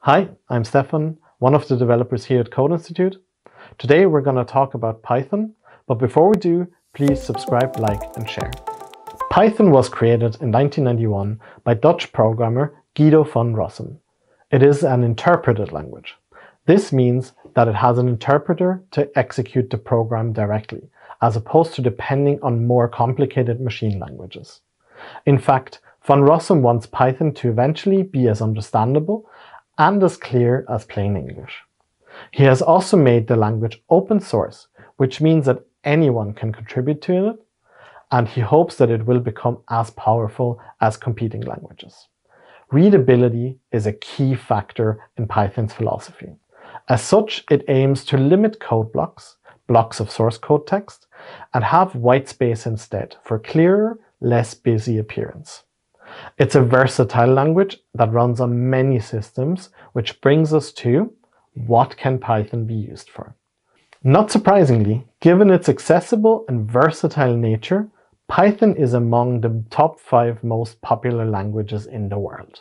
Hi, I'm Stefan, one of the developers here at Code Institute. Today we're going to talk about Python, but before we do, please subscribe, like and share. Python was created in 1991 by Dutch programmer Guido van Rossum. It is an interpreted language. This means that it has an interpreter to execute the program directly, as opposed to depending on more complicated machine languages. In fact, van Rossum wants Python to eventually be as understandable and as clear as plain English. He has also made the language open source, which means that anyone can contribute to it, and he hopes that it will become as powerful as competing languages. Readability is a key factor in Python's philosophy. As such, it aims to limit code blocks of source code text, and have white space instead for clearer, less busy appearance. It's a versatile language that runs on many systems, which brings us to what can Python be used for? Not surprisingly, given its accessible and versatile nature, Python is among the top 5 most popular languages in the world.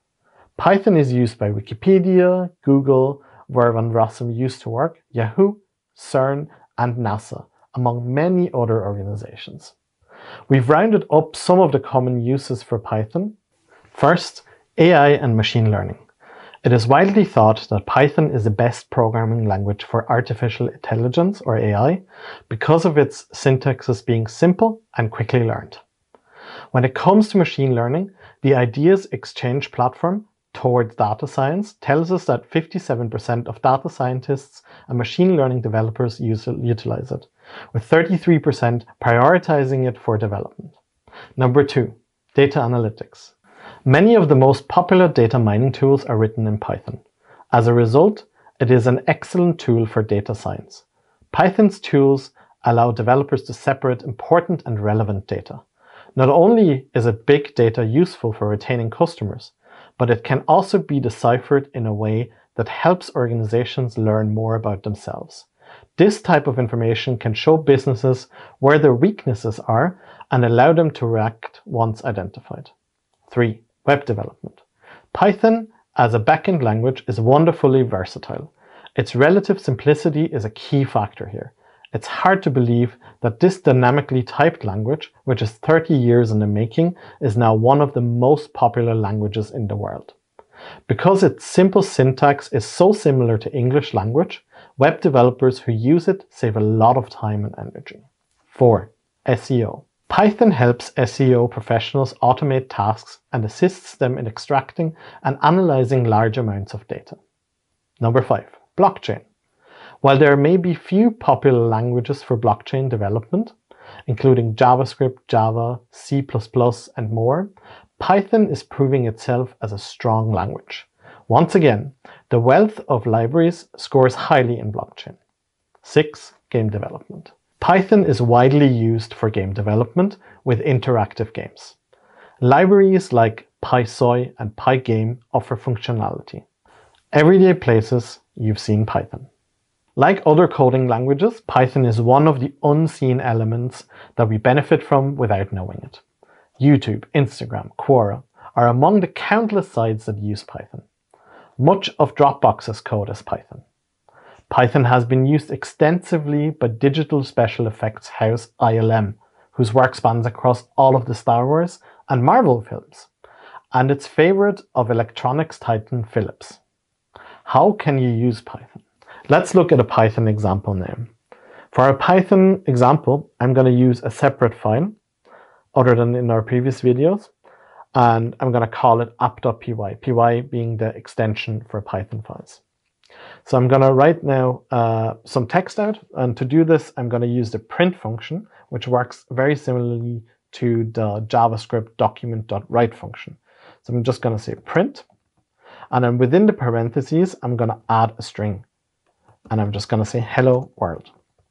Python is used by Wikipedia, Google, where van Rossum used to work, Yahoo, CERN, and NASA, among many other organizations. We've rounded up some of the common uses for Python. First, AI and machine learning. It is widely thought that Python is the best programming language for artificial intelligence, or AI, because of its syntaxes being simple and quickly learned. When it comes to machine learning, the Ideas Exchange platform towards data science tells us that 57% of data scientists and machine learning developers utilize it, with 33% prioritizing it for development. Number 2, data analytics. Many of the most popular data mining tools are written in Python. As a result, it is an excellent tool for data science. Python's tools allow developers to separate important and relevant data. Not only is big data useful for retaining customers, but it can also be deciphered in a way that helps organizations learn more about themselves. This type of information can show businesses where their weaknesses are and allow them to react once identified. 3. Web development. Python as a backend language is wonderfully versatile. Its relative simplicity is a key factor here. It's hard to believe that this dynamically typed language, which is 30 years in the making, is now one of the most popular languages in the world. Because its simple syntax is so similar to English language, web developers who use it save a lot of time and energy. 4. SEO. Python helps SEO professionals automate tasks and assists them in extracting and analyzing large amounts of data. Number 5. Blockchain. While there may be few popular languages for blockchain development, including JavaScript, Java, C++, and more, Python is proving itself as a strong language. Once again, the wealth of libraries scores highly in blockchain. 6. Game development. Python is widely used for game development with interactive games. Libraries like PySoy and Pygame offer functionality. Everyday places, you've seen Python. Like other coding languages, Python is one of the unseen elements that we benefit from without knowing it. YouTube, Instagram, Quora are among the countless sites that use Python. Much of Dropbox's code is Python. Python has been used extensively by digital special effects house ILM, whose work spans across all of the Star Wars and Marvel films, and its favorite of electronics titan Philips. How can you use Python? Let's look at a Python example now. For a Python example, I'm going to use a separate file, other than in our previous videos, and I'm going to call it app.py, py being the extension for Python files. So I'm going to write now some text out, and to do this, I'm going to use the print function, which works very similarly to the JavaScript document.write function. So I'm just going to say print, and then within the parentheses, I'm going to add a string. And I'm just going to say hello world.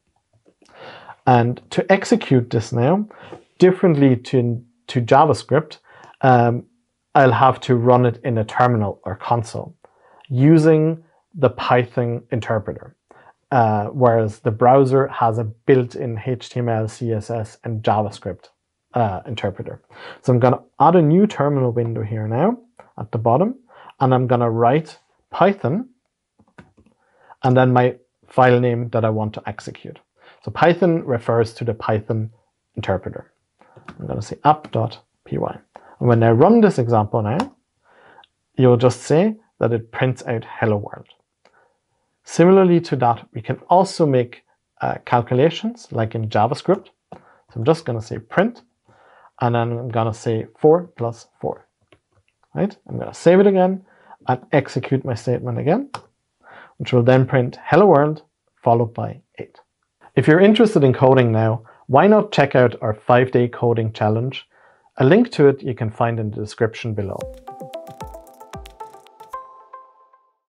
And to execute this now, differently to JavaScript, I'll have to run it in a terminal or console using the Python interpreter, whereas the browser has a built-in HTML, CSS, and JavaScript interpreter. So I'm going to add a new terminal window here now at the bottom, and I'm going to write Python, and then my file name that I want to execute. So Python refers to the Python interpreter. I'm going to say app.py. And when I run this example now, you'll just say that it prints out hello world. Similarly to that, we can also make calculations like in JavaScript. So I'm just going to say print, and then I'm going to say 4 plus 4. Right? I'm going to save it again and execute my statement again, which will then print hello world followed by 8. If you're interested in coding now, why not check out our 5-day coding challenge? A link to it you can find in the description below.